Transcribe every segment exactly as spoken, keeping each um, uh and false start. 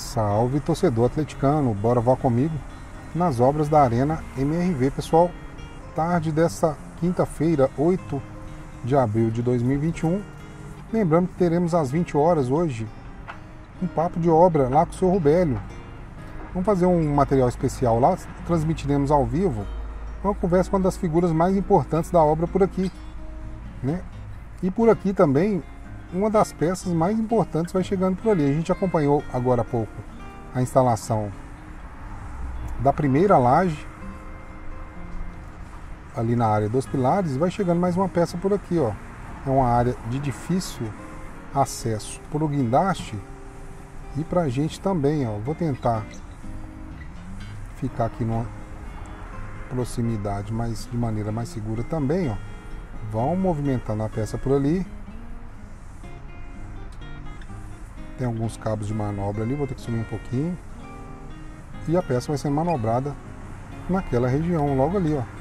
Salve, torcedor atleticano, bora voar comigo nas obras da Arena M R V, pessoal. Tarde dessa quinta-feira, oito de abril de dois mil e vinte e um. Lembrando que teremos às vinte horas hoje um papo de obra lá com o senhor Rubélio. Vamos fazer um material especial lá, transmitiremos ao vivo uma conversa com uma das figuras mais importantes da obra por aqui, né? E por aqui também uma das peças mais importantes vai chegando por ali. A gente acompanhou agora há pouco a instalação da primeira laje ali na área dos pilares, e vai chegando mais uma peça por aqui, ó. É uma área de difícil acesso por o guindaste e pra gente também, ó. Vou tentar ficar aqui numa proximidade, mas de maneira mais segura também, ó. Vão movimentando a peça por ali. Tem alguns cabos de manobra ali, vou ter que subir um pouquinho. E a peça vai sendo manobrada naquela região, logo ali, ó.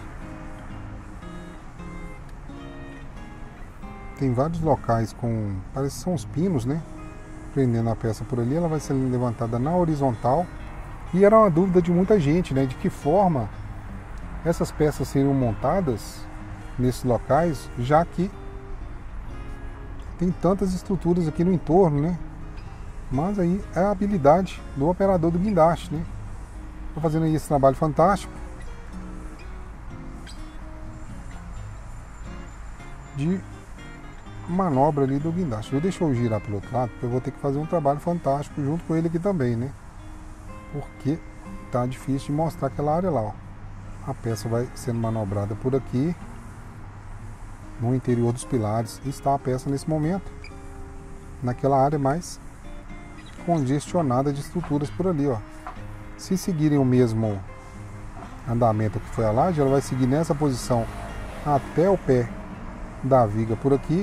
Tem vários locais com, parece que são os pinos, né? Prendendo a peça por ali, ela vai sendo levantada na horizontal. E era uma dúvida de muita gente, né? De que forma essas peças seriam montadas nesses locais, já que tem tantas estruturas aqui no entorno, né? Mas aí é a habilidade do operador do guindaste, né? Tô fazendo aí esse trabalho fantástico de manobra ali do guindaste. Eu deixo eu girar pelo outro lado, porque eu vou ter que fazer um trabalho fantástico junto com ele aqui também, né? Porque tá difícil de mostrar aquela área lá, ó. A peça vai sendo manobrada por aqui, no interior dos pilares. Está a peça nesse momento naquela área mais congestionada de estruturas por ali, ó. Se seguirem o mesmo andamento que foi a laje, ela vai seguir nessa posição até o pé da viga por aqui.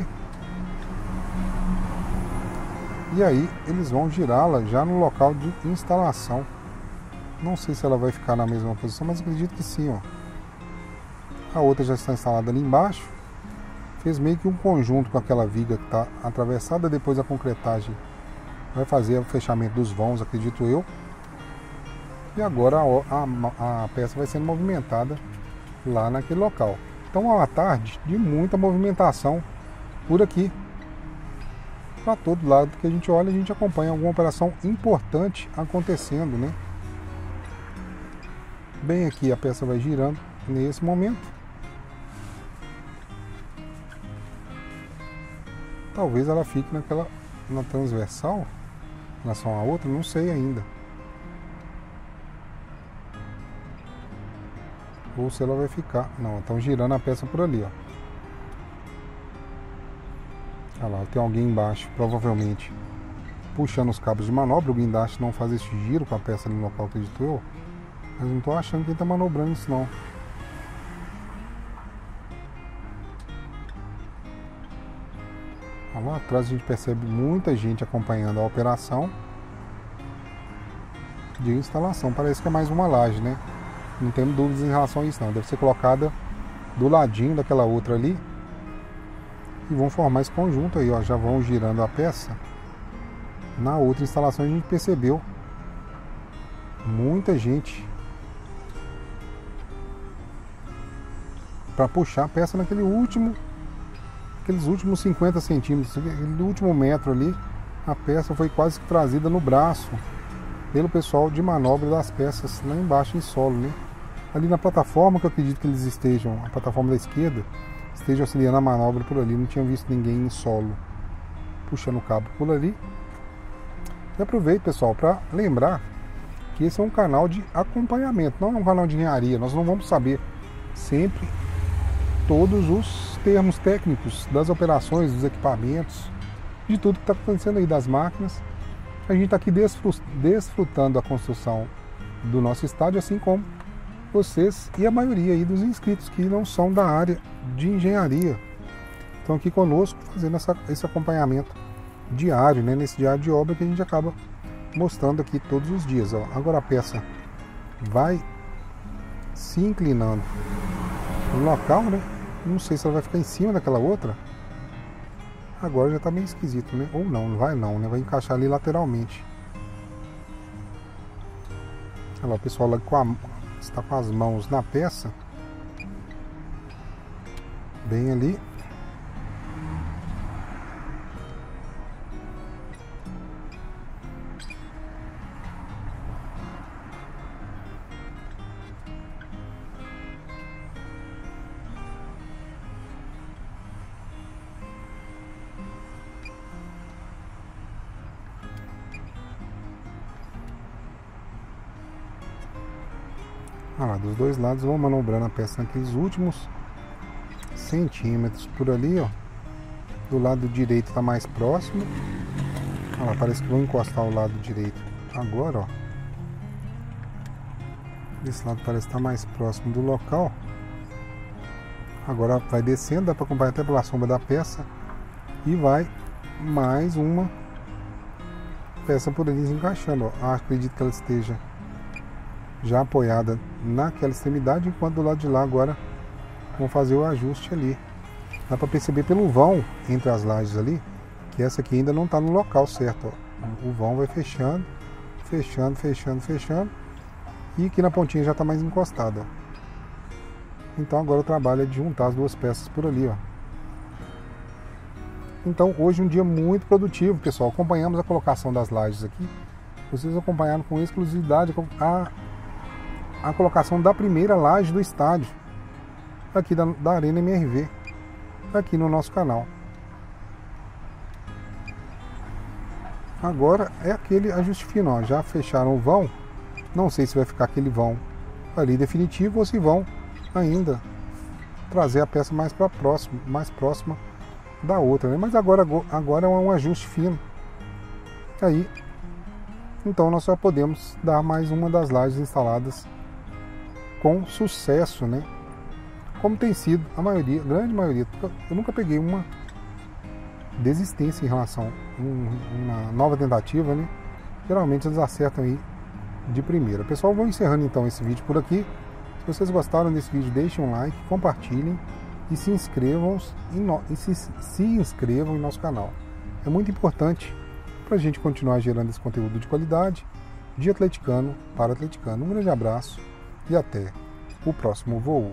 E aí eles vão girá-la já no local de instalação. Não sei se ela vai ficar na mesma posição, mas acredito que sim, ó. A outra já está instalada ali embaixo. Fez meio que um conjunto com aquela viga que está atravessada. Depois a concretagem vai fazer o fechamento dos vãos, acredito eu. E agora a, a, a peça vai sendo movimentada lá naquele local. Então é uma tarde de muita movimentação por aqui. Para todo lado que a gente olha, a gente acompanha alguma operação importante acontecendo, né? Bem aqui a peça vai girando nesse momento. Talvez ela fique naquela na transversal em relação à outra, não sei ainda. Ou se ela vai ficar. Não, estão girando a peça por ali, ó. Olha lá, tem alguém embaixo, provavelmente puxando os cabos de manobra. O guindaste não faz esse giro com a peça ali no local, acredito eu. Mas não estou achando que ele está manobrando isso, não. Olha lá atrás a gente percebe muita gente acompanhando a operação de instalação. Parece que é mais uma laje, né? Não temos dúvidas em relação a isso, não. Deve ser colocada do ladinho daquela outra ali. E vão formar esse conjunto aí, ó. Já vão girando a peça. Na outra instalação a gente percebeu muita gente para puxar a peça naquele último, aqueles últimos cinquenta centímetros, aquele último metro ali. A peça foi quase que trazida no braço pelo pessoal de manobra das peças lá embaixo em solo, né? Ali na plataforma, que eu acredito que eles estejam, a plataforma da esquerda, esteja auxiliando a manobra por ali. Não tinha visto ninguém em solo puxando o cabo por ali. E aproveito, pessoal, para lembrar que esse é um canal de acompanhamento, não é um canal de engenharia. Nós não vamos saber sempre todos os termos técnicos das operações, dos equipamentos, de tudo que está acontecendo aí, das máquinas. A gente está aqui desfrutando a construção do nosso estádio, assim como vocês e a maioria aí dos inscritos que não são da área de engenharia. Estão aqui conosco fazendo essa, esse acompanhamento diário, né? Nesse diário de obra que a gente acaba mostrando aqui todos os dias, ó. Agora a peça vai se inclinando no local, né? Não sei se ela vai ficar em cima daquela outra. Agora já está meio esquisito, né? Ou não, não vai não, né? Vai encaixar ali lateralmente. Olha lá, o pessoal lá com a, está com as mãos na peça. Bem ali. Olha lá, dos dois lados vão manobrando a peça naqueles últimos centímetros por ali, ó. Do lado direito está mais próximo. Olha lá, parece que vão encostar o lado direito agora, ó. Desse lado parece estar mais próximo do local. Agora vai descendo, dá para acompanhar até pela sombra da peça. E vai mais uma peça por ali encaixando, ó. Acredito que ela esteja já apoiada naquela extremidade, enquanto do lado de lá agora vão fazer o ajuste ali. Dá para perceber pelo vão entre as lajes ali que essa aqui ainda não está no local certo, ó. O vão vai fechando, fechando, fechando, fechando, e aqui na pontinha já está mais encostada, ó. Então agora o trabalho é de juntar as duas peças por ali, ó. Então hoje um dia muito produtivo, pessoal. Acompanhamos a colocação das lajes aqui. Vocês acompanharam com exclusividade a a colocação da primeira laje do estádio, aqui da, da Arena M R V, aqui no nosso canal. Agora é aquele ajuste fino, ó. Já fecharam o vão, não sei se vai ficar aquele vão ali definitivo ou se vão ainda trazer a peça mais para próximo, mais próxima da outra, né? Mas agora, agora é um ajuste fino. Aí, então nós já podemos dar mais uma das lajes instaladas com sucesso, né? Como tem sido a maioria, a grande maioria. Eu nunca peguei uma desistência em relação a uma nova tentativa, né? Geralmente eles acertam aí de primeira. Pessoal, vou encerrando então esse vídeo por aqui. Se vocês gostaram desse vídeo, deixem um like, compartilhem e se inscrevam em, no... e se... se inscrevam em nosso canal. É muito importante para a gente continuar gerando esse conteúdo de qualidade, de atleticano para atleticano. Um grande abraço e até o próximo voo.